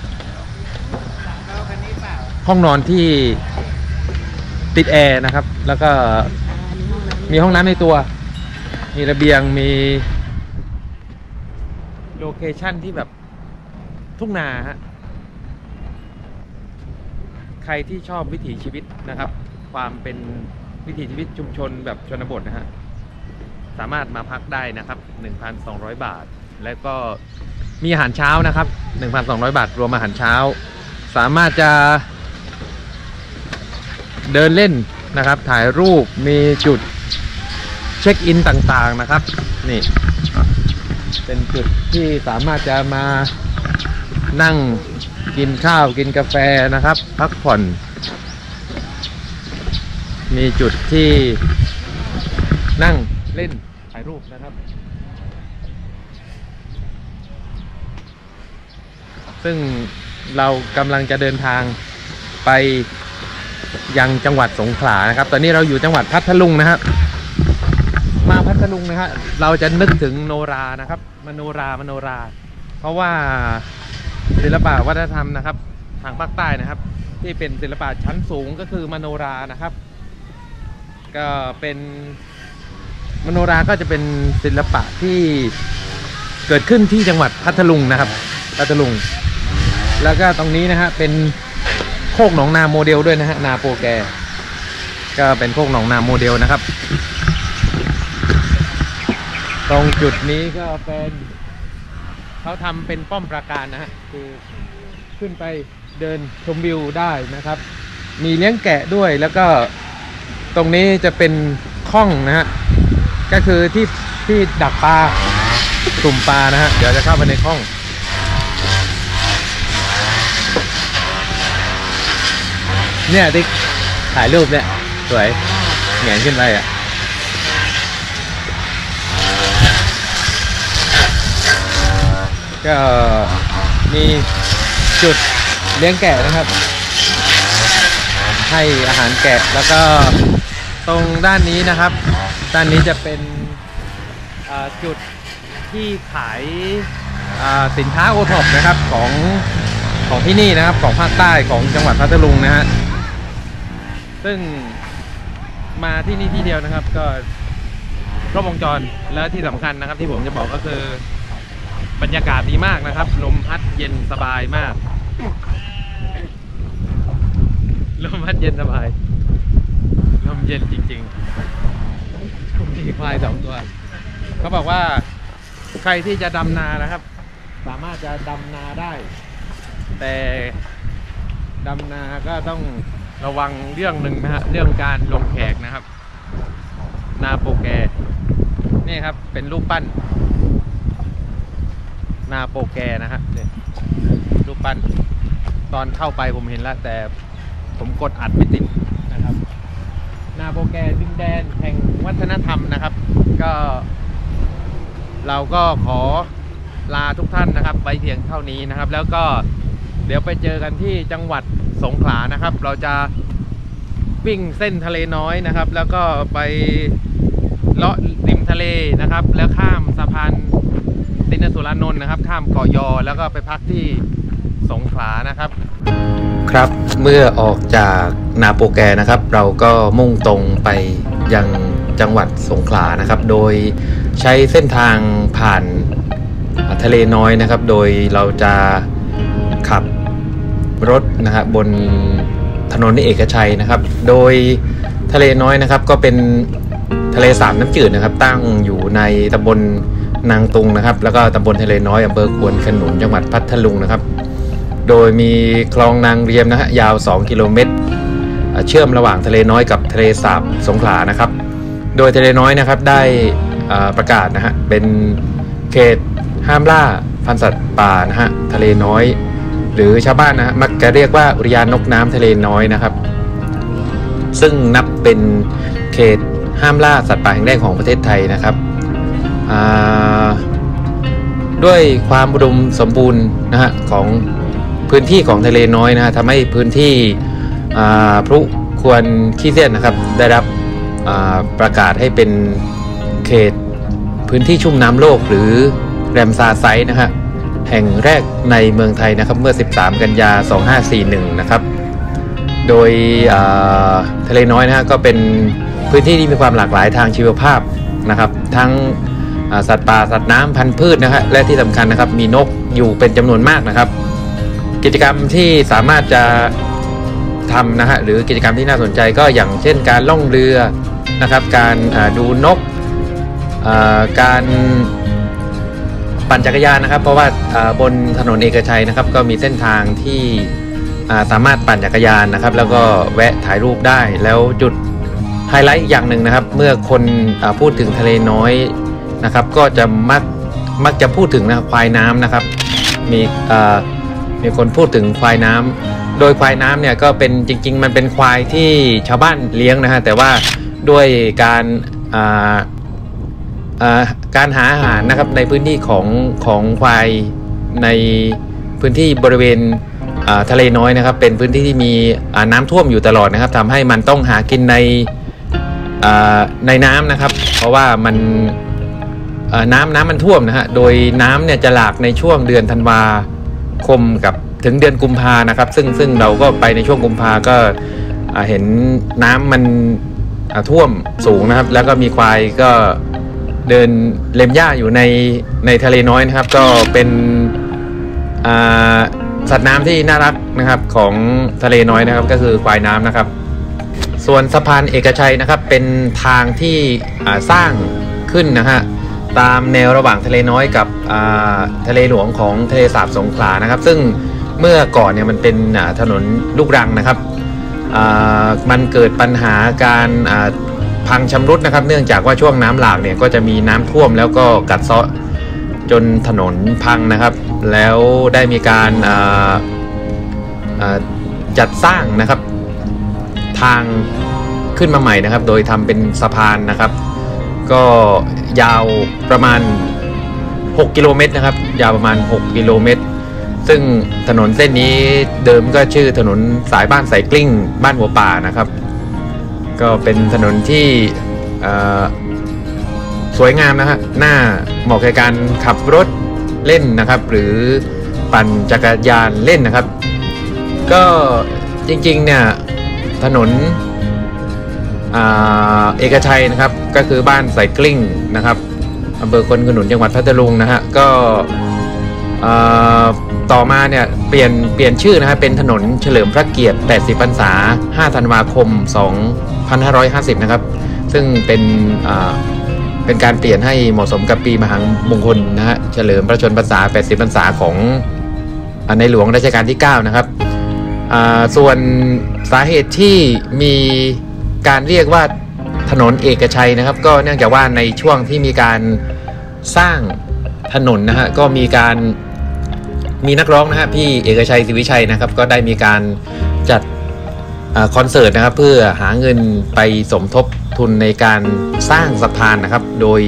ห้องนอนที่ติดแอร์นะครับแล้วก็มีห้องน้ำในตัวมีระเบียงมีโลเคชั่นที่แบบทุ่งนาฮะใครที่ชอบวิถีชีวิตนะครับความเป็นวิถีชีวิตชุมชนแบบชนบทนะฮะสามารถมาพักได้นะครับ 1,200 บาทแล้วก็มีอาหารเช้านะครับ 1,200 บาทรวมอาหารเช้าสามารถจะเดินเล่นนะครับถ่ายรูปมีจุดเช็คอินต่างๆนะครับนี่เป็นจุดที่สามารถจะมานั่งกินข้าวกินกาแฟนะครับพักผ่อนมีจุดที่นั่งเล่นถ่ายรูปนะครับซึ่งเรากำลังจะเดินทางไปยังจังหวัดสงขลานะครับตอนนี้เราอยู่จังหวัดพัทลุงนะครับมาพัทลุงนะฮะเราจะนึกถึงโนรานะครับมโนราเพราะว่าศิลปะวัฒนธรรมนะครับทางภาคใต้นะครับที่เป็นศิลปะชั้นสูงก็คือมโนรานะครับก็เป็นมโนราก็จะเป็นศิลปะที่เกิดขึ้นที่จังหวัดพัทลุงนะครับพัทลุงแล้วก็ตรงนี้นะฮะเป็นโคกหนองนาโมเดลด้วยนะฮะนาโปแกก็เป็นโคกหนองนาโมเดลนะครับตรงจุดนี้ก็เป็นเขาทำเป็นป้อมปราการนะฮะคือขึ้นไปเดินชมวิวได้นะครับมีเลี้ยงแกะด้วยแล้วก็ตรงนี้จะเป็นข้องนะฮะก็คือที่ดักปลาตุ่มปลานะฮะเดี๋ยวจะเข้าไปในข้องเนี่ยที่ถ่ายรูปเนี่ยสวยแหงนขึ้นไปอ่ะก็มีจุดเลี้ยงแกะนะครับให้อาหารแกะแล้วก็ตรงด้านนี้นะครับด้านนี้จะเป็นจุดที่ขายสินค้าโอท็อปนะครับของที่นี่นะครับของภาคใต้ของจังหวัดพัทลุงนะฮะซึ่งมาที่นี่ที่เดียวนะครับก็ครบวงจรและที่สำคัญนะครับที่ผมจะบอกก็คือบรรยากาศดีมากนะครับลมพัดเย็นสบายมากลมพัดเย็นสบายลมเย็นจริงๆมีควาย2 ตัวเขาบอกว่าใครที่จะดำนานะครับสามารถจะดำนาได้แต่ดำนาก็ต้องระวังเรื่องหนึ่งนะฮะเรื่องการลงแขกนะครับนาโปแกนี่ครับเป็นรูปปั้นนาโปแกนะฮะเนี่ยรูปปั้นตอนเข้าไปผมเห็นแล้วแต่ผมกดอัดไม่ติดนะครับนาโปแกดินแดนแห่งวัฒนธรรมนะครับก็เราก็ขอลาทุกท่านนะครับไว้เพียงเท่านี้นะครับแล้วก็เดี๋ยวไปเจอกันที่จังหวัดสงขลานะครับเราจะวิ่งเส้นทะเลน้อยนะครับแล้วก็ไปเลาะริมทะเลนะครับแล้วข้ามสะพานตินสุรานนท์นะครับข้ามเกาะยอแล้วก็ไปพักที่สงขลานะครับครับเมื่อออกจากนาโปแกนะครับเราก็มุ่งตรงไปยังจังหวัดสงขลานะครับโดยใช้เส้นทางผ่านทะเลน้อยนะครับโดยเราจะขับรถนะครับบนถนนเอกชัยนะครับโดยทะเลน้อยนะครับก็เป็นทะเลสาบน้ำจืดนะครับตั้งอยู่ในตำบลนางตุงนะครับแล้วก็ตำบลทะเลน้อยอำเภอควนขนุนจังหวัดพัทลุงนะครับโดยมีคลองนางเรียมนะฮะยาว2 กิโลเมตรเชื่อมระหว่างทะเลน้อยกับทะเลสาบสงขลานะครับโดยทะเลน้อยนะครับได้ประกาศนะฮะเป็นเขตห้ามล่าพันธุ์สัตว์ป่านะฮะทะเลน้อยหรือชาวบ้านนะฮะมักจะเรียกว่าอุทยานนกน้ำทะเลน้อยนะครับซึ่งนับเป็นเขตห้ามล่าสัตว์ป่าแห่งแรกของประเทศไทยนะครับด้วยความอุดมสมบูรณ์นะฮะของพื้นที่ของทะเลน้อยนะฮะทำให้พื้นที่พลุควรขี้เสี้ยนนะครับได้รับประกาศให้เป็นเขตพื้นที่ชุ่มน้ำโลกหรือแรมซาร์ไซต์นะฮะแห่งแรกในเมืองไทยนะครับเมื่อ13 กันยา 2541นะครับโดยทะเลน้อยนะฮะก็เป็นพื้นที่ที่มีความหลากหลายทางชีวภาพนะครับทั้งสัตว์ป่าสัตว์น้ำพันธุ์พืชนะฮะและที่สำคัญนะครับมีนกอยู่เป็นจำนวนมากนะครับกิจกรรมที่สามารถจะทำนะฮะหรือกิจกรรมที่น่าสนใจก็อย่างเช่นการล่องเรือนะครับการดูนกการปั่นจักรยานนะครับเพราะว่าบนถนนเอกชัยนะครับก็มีเส้นทางที่สามารถปั่นจักรยานนะครับแล้วก็แวะถ่ายรูปได้แล้วจุดไฮไลท์อย่างหนึ่งนะครับเมื่อคนพูดถึงทะเลน้อยนะครับก็จะมักจะพูดถึงนะควายน้ำนะครับมีคนพูดถึงควายน้ำโดยควายน้ำเนี่ยก็เป็นจริงๆมันเป็นควายที่ชาวบ้านเลี้ยงนะฮะแต่ว่าด้วยการหาอาหารนะครับในพื้นที่ของควายในพื้นที่บริเวณทะเลน้อยนะครับเป็นพื้นที่ที่มีน้ำท่วมอยู่ตลอดนะครับทำให้มันต้องหากินในน้ำนะครับเพราะว่ามันน้ำมันท่วมนะฮะโดยน้ำเนี่ยจะหลากในช่วงเดือนธันวาคมกับถึงเดือนกุมภานะครับซึ่งเราก็ไปในช่วงกุมภาก็เห็นน้ำมันท่วมสูงนะครับแล้วก็มีควายก็เดินเล็มหญ้าอยู่ในทะเลน้อยนะครับก็เป็นสัตว์น้ำที่น่ารักนะครับของทะเลน้อยนะครับก็คือควายน้ำนะครับส่วนสะพานเอกชัยนะครับเป็นทางที่สร้างขึ้นนะฮะตามแนวระหว่างทะเลน้อยกับทะเลหลวงของทะเลสาบสงขลานะครับซึ่งเมื่อก่อนเนี่ยมันเป็นถนนลูกรังนะครับมันเกิดปัญหาการพังชำรุดนะครับเนื่องจากว่าช่วงน้ำหลากเนี่ยก็จะมีน้ำท่วมแล้วก็กัดเซาะจนถนนพังนะครับแล้วได้มีการจัดสร้างนะครับทางขึ้นมาใหม่นะครับโดยทำเป็นสะพานนะครับก็ยาวประมาณ6 กิโลเมตรนะครับยาวประมาณ6 กิโลเมตรซึ่งถนนเส้นนี้เดิมก็ชื่อถนนสายบ้านสายกลิ้งบ้านหัวป่านะครับก็เป็นถนนที่สวยงามนะฮะน่าเหมาะกับการขับรถเล่นนะครับหรือปั่นจักรยานเล่นนะครับก็จริงๆเนี่ยถนนเอกชัยนะครับก็คือบ้านสายกลิ้งนะครับอำเภอควนขนุนจังหวัดพัทลุงนะฮะก็ต่อมาเนี่ยเปลี่ยนชื่อนะครับเป็นถนนเฉลิมพระเกียรติ80พรรษา5ธันวาคม2550นะครับซึ่งเป็นการเปลี่ยนให้เหมาะสมกับปีมหามงคลนะฮะเฉลิมพระชนมพรรษา80พรรษาของในหลวงรัชกาลที่9นะครับส่วนสาเหตุที่มีการเรียกว่าถนนเอกชัยนะครับก็เนื่องจากว่าในช่วงที่มีการสร้างถนนนะฮะก็มีนักร้องนะฮะพี่เอกชัยศรีวิชัยนะครับก็ได้มีการจัดคอนเสิร์ตนะครับเพื่อหาเงินไปสมทบทุนในการสร้างสะพานนะครับโดย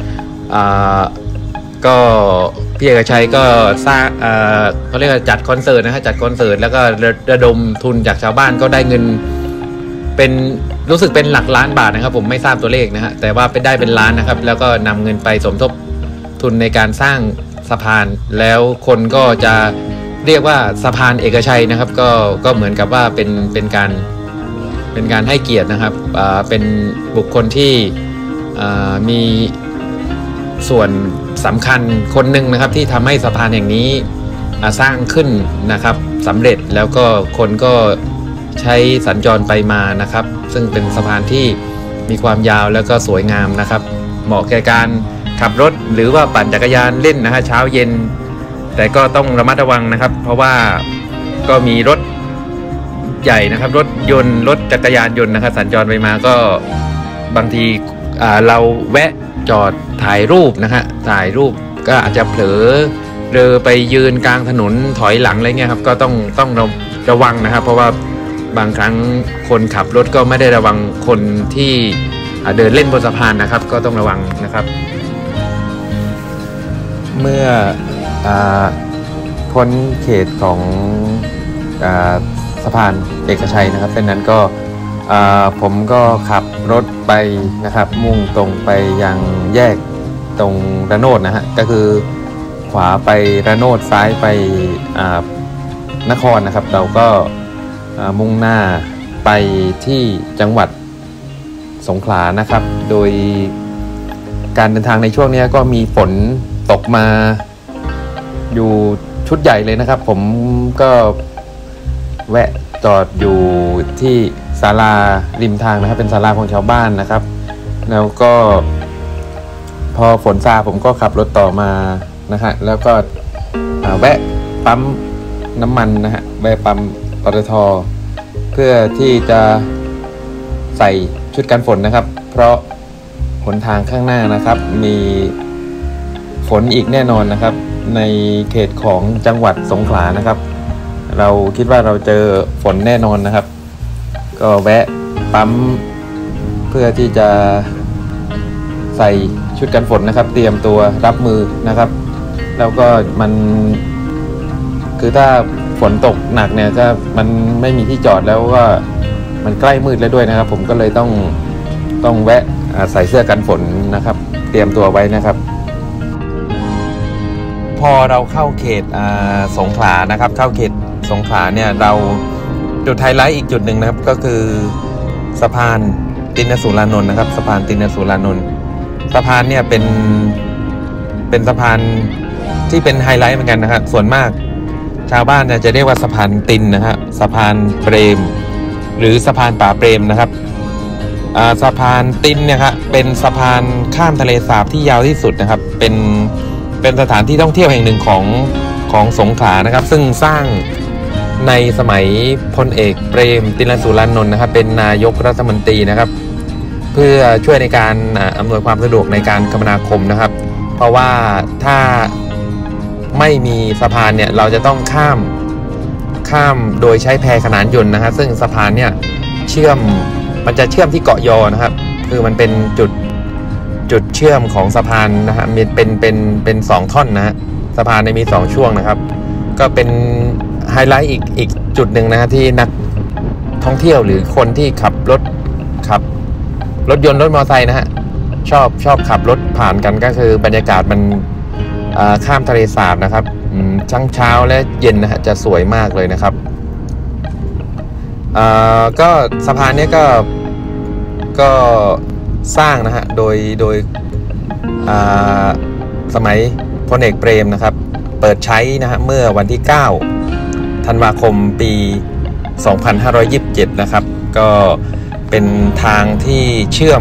ก็พี่เอกชัยก็สร้างเขาเรียกว่าจัดคอนเสิร์ตนะฮะจัดคอนเสิร์ตแล้วก็ระดมทุนจากชาวบ้านก็ได้เงินเป็นรู้สึกเป็นหลักล้านบาทนะครับผมไม่ทราบตัวเลขนะฮะแต่ว่าได้เป็นล้านนะครับแล้วก็นำเงินไปสมทบทุนในการสร้างสะพานแล้วคนก็จะเรียกว่าสะพานเอกชัยนะครับก็เหมือนกับว่าเป็นการให้เกียรตินะครับเป็นบุคคลที่มีส่วนสำคัญคนหนึ่งนะครับที่ทำให้สะพานแห่งนี้สร้างขึ้นนะครับสำเร็จแล้วก็คนก็ใช้สัญจรไปมานะครับซึ่งเป็นสะพานที่มีความยาวแล้วก็สวยงามนะครับเหมาะแก่การขับรถหรือว่าปั่นจักรยานเล่นนะฮะเช้าเย็นแต่ก็ต้องระมัดระวังนะครับเพราะว่าก็มีรถใหญ่นะครับรถยนต์รถจักรยานยนต์นะครับสัญจรไปมาก็บางทีเราแวะจอดถ่ายรูปนะฮะถ่ายรูปก็อาจจะเผลอไปยืนกลางถนนถอยหลังอะไรเงี้ยครับก็ต้องระวังนะครับเพราะว่าบางครั้งคนขับรถก็ไม่ได้ระวังคนที่เดินเล่นบนสะพานนะครับก็ต้องระวังนะครับเมื่อพ้นเขตของสะพานเอกชัยนะครับเป็นนั้นก็ผมก็ขับรถไปนะครับมุ่งตรงไปยังแยกตรงระโนดนะฮะก็คือขวาไประโนดซ้ายไปนครนะครับเราก็มุ่งหน้าไปที่จังหวัดสงขลานะครับโดยการเดินทางในช่วงนี้ก็มีฝนตกมาอยู่ชุดใหญ่เลยนะครับผมก็แวะจอดอยู่ที่ศาลาริมทางนะครับเป็นศาลาของชาวบ้านนะครับแล้วก็พอฝนซาผมก็ขับรถต่อมานะฮะแล้วก็แวะปั๊มน้ำมันนะฮะแวะปั๊มปตท.เพื่อที่จะใส่ชุดกันฝนนะครับเพราะหนทางข้างหน้านะครับมีฝนอีกแน่นอนนะครับในเขตของจังหวัดสงขลานะครับเราคิดว่าเราเจอฝนแน่นอนนะครับก็แวะปั๊มเพื่อที่จะใส่ชุดกันฝนนะครับเตรียมตัวรับมือนะครับแล้วก็มันคือถ้าฝนตกหนักเนี่ยก็มันไม่มีที่จอดแล้วก็มันใกล้มืดแล้วด้วยนะครับผมก็เลยต้องแวะใส่เสื้อกันฝนนะครับเตรียมตัวไว้นะครับพอเราเข้าเขตสงขลานะครับเข้าเขตสงขลาเนี่ยเราจุดไฮไลท์อีกจุดหนึ่งนะครับก็คือสะพานตินสุรานนท์นะครับสะพานตินสุรานนท์สะพานเนี่ยเป็นสะพานที่เป็นไฮไลท์เหมือนกันนะครับส่วนมากชาวบ้านเนี่ยจะเรียกว่าสะพานตินนะฮะสะพานเปรมหรือสะพานป่าเปรมนะครับสะพานตินเนี่ยครับเป็นสะพานข้ามทะเลสาบที่ยาวที่สุดนะครับเป็นสถานที่ท่องเที่ยวแห่งหนึ่งของสงขลานะครับซึ่งสร้างในสมัยพลเอกเปรมตินสุรานนท์นะครับเป็นนายกรัฐมนตรีนะครับเพื่อช่วยในการอำนวยความสะดวกในการคมนาคมนะครับเพราะว่าถ้าไม่มีสะพานเนี่ยเราจะต้องข้ามโดยใช้แพขนานยนต์นะครับซึ่งสะพานเนี่ยมันจะเชื่อมที่เกาะยอนะครับคือมันเป็นจุดเชื่อมของสะพานนะฮะเป็น2ท่อนนะฮะสะพานมี2ช่วงนะครับก็เป็นไฮไลท์อีกจุดหนึ่งนะฮะที่นักท่องเที่ยวหรือคนที่ขับรถยนต์รถมอเตอร์ไซค์นะฮะชอบขับรถผ่านกันก็คือบรรยากาศมันข้ามทะเลสาบนะครับทั้งเช้าและเย็นนะฮะจะสวยมากเลยนะครับก็สะพานนี้ก็สร้างนะฮะโดยสมัยพลเอกเปรมนะครับเปิดใช้นะฮะเมื่อวันที่9ธันวาคมปี2527นะครับก็เป็นทางที่เชื่อม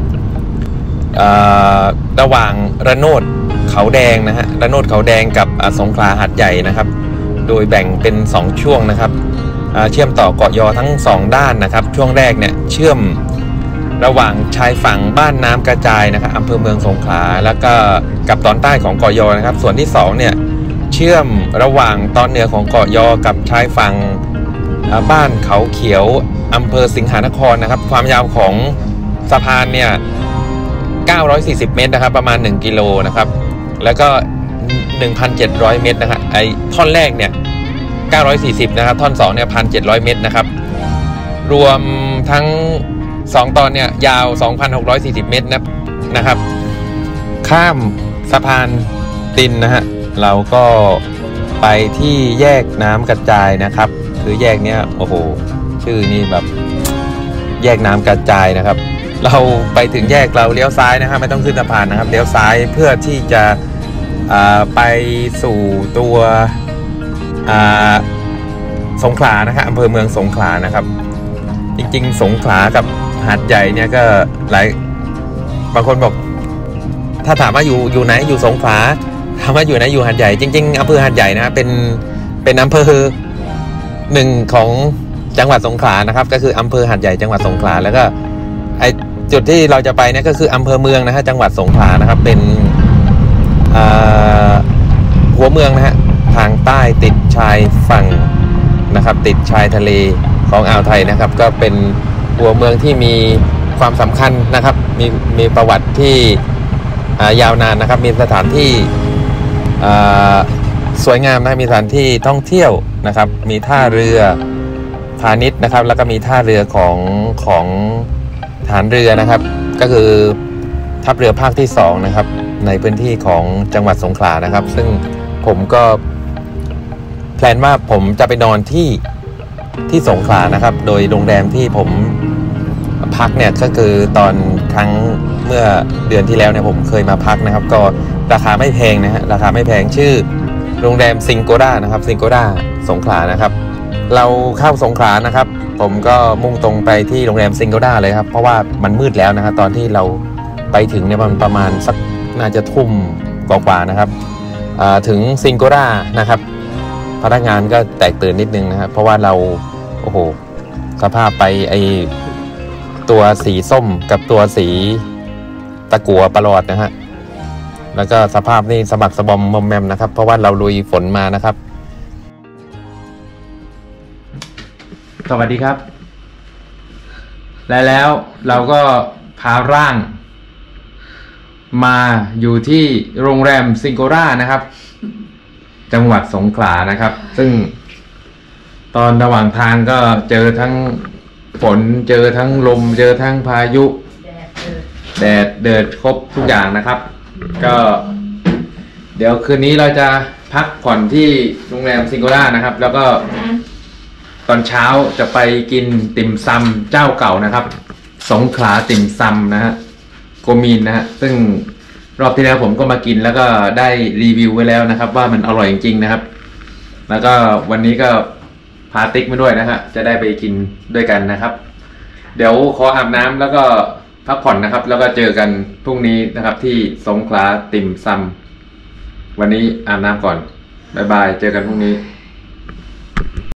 ระหว่างระโนดเขาแดงนะฮะระโนดเขาแดงกับสงขลาหาดใหญ่นะครับโดยแบ่งเป็น2ช่วงนะครับเชื่อมต่อเกาะยอทั้ง2ด้านนะครับช่วงแรกเนี่ยเชื่อมระหว่างชายฝั่งบ้านน้ำกระจายนะครับอำเภอเมืองสงขลาแล้วก็กับตอนใต้ของเกาะยอนะครับส่วนที่2เนี่ยเชื่อมระหว่างตอนเหนือของเกาะยอกับชายฝั่งบ้านเขาเขียวอำเภอสิงหนครนะครับความยาวของสะพานเนี่ย940 เมตรนะครับประมาณ1กิโลนะครับแล้วก็ 1,700 เมตรนะครับไอ้ท่อนแรกเนี่ย940นะครับท่อน2เนี่ย 1,700 เมตรนะครับรวมทั้ง2ตอนเนี่ยยาว 2,640 เมตรนะครับข้ามสะพานตินนะฮะเราก็ไปที่แยกน้ำกระจายนะครับคือแยกเนี้ยโอ้โหชื่อนี่แบบแยกน้ำกระจายนะครับเราไปถึงแยกเราเลี้ยวซ้ายนะครับไม่ต้องขึ้นสะพานนะครับเลี้ยวซ้ายเพื่อที่จะไปสู่ตัวสงขลานะครับอำเภอเมืองสงขลานะครับจริงๆสงขลากับหาดใหญ่เนี่ยก็หลายบางคนบอกถ้าถามว่าอยู่ไหนอยู่สงขลาถามว่าอยู่ไหนอยู่หาดใหญ่จริงๆอำเภอหาดใหญ่นะเป็นอำเภอหนึ่งของจังหวัดสงขลานะครับก็คืออำเภอหาดใหญ่จังหวัดสงขลาแล้วก็ไอจุดที่เราจะไปเนี่ยก็คืออำเภอเมืองนะฮะจังหวัดสงขลานะครับเป็นหัวเมืองนะฮะทางใต้ติดชายฝั่งนะครับติดชายทะเลของอ่าวไทยนะครับก็เป็นหัวเมืองที่มีความสำคัญนะครับมีประวัติที่ยาวนานนะครับมีสถานที่สวยงามนะมีสถานที่ท่องเที่ยวนะครับมีท่าเรือพาณิชย์นะครับแล้วก็มีท่าเรือของฐานเรือนะครับก็คือทัพเรือภาคที่2นะครับในพื้นที่ของจังหวัดสงขลานะครับซึ่งผมก็แพลนว่าผมจะไปนอนที่สงขลานะครับโดยโรงแรมที่ผมพักเนี่ยก็คือตอนครั้งเมื่อเดือนที่แล้วเนี่ยผมเคยมาพักนะครับก็ราคาไม่แพงนะฮะราคาไม่แพงชื่อโรงแรมซิงโกด้านะครับซิงโกด้าสงขลานะครับเราเข้าสงขลานะครับผมก็มุ่งตรงไปที่โรงแรมซิงโกด้าเลยครับเพราะว่ามันมืดแล้วนะครับตอนที่เราไปถึงเนี่ยมันประมาณสักน่าจะทุ่มกว่าๆนะครับถึงซิงโกด้านะครับพนักงานก็แตกตื่นนิดนึงนะครับเพราะว่าเราโอ้โหสภาพไปไอตัวสีส้มกับตัวสีตะกั่วประหลอดนะฮะแล้วก็สภาพนี่สะบักสะบอมมอมแมมนะครับเพราะว่าเราลุยฝนมานะครับสวัสดีครับแล้วเราก็พาร่างมาอยู่ที่โรงแรมซิงโกด้านะครับจังหวัดสงขลานะครับซึ่งตอนระหว่างทางก็เจอทั้งฝนเจอทั้งลมเจอทั้งพายุแดดเดือดครบทุกอย่างนะครับก็เดี๋ยวคืนนี้เราจะพักผ่อนที่โรงแรมซิงโกด้านะครับแล้วก็ตอนเช้าจะไปกินติ่มซำเจ้าเก่านะครับสงขลาติ่มซำนะฮะโกมีนนะฮะซึ่งรอบที่แล้วผมก็มากินแล้วก็ได้รีวิวไว้แล้วนะครับว่ามันอร่อยจริงๆนะครับแล้วก็วันนี้ก็พาติ๊กมาด้วยนะฮะจะได้ไปกินด้วยกันนะครับเดี๋ยวขออาบน้ำแล้วก็พักผ่อนนะครับแล้วก็เจอกันพรุ่งนี้นะครับที่สงขลาติ่มซำวันนี้อาบน้ำก่อนบ๊ายบายเจอกันพรุ่งนี้